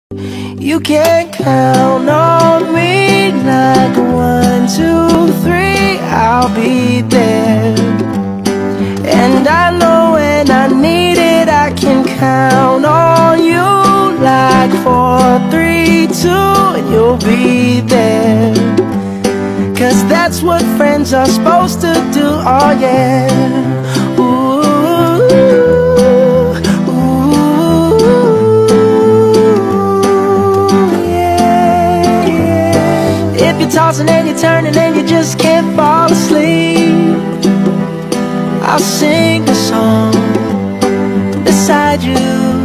You can count on me like 1, 2, 3, I'll be there. And I know when I need it, I can count on you like 4, 3, 2, and you'll be there. 'Cause that's what friends are supposed to do, oh yeah. Ooh, ooh, yeah, yeah. If you're tossing and you're turning and you just can't fall asleep, I'll sing a song beside you.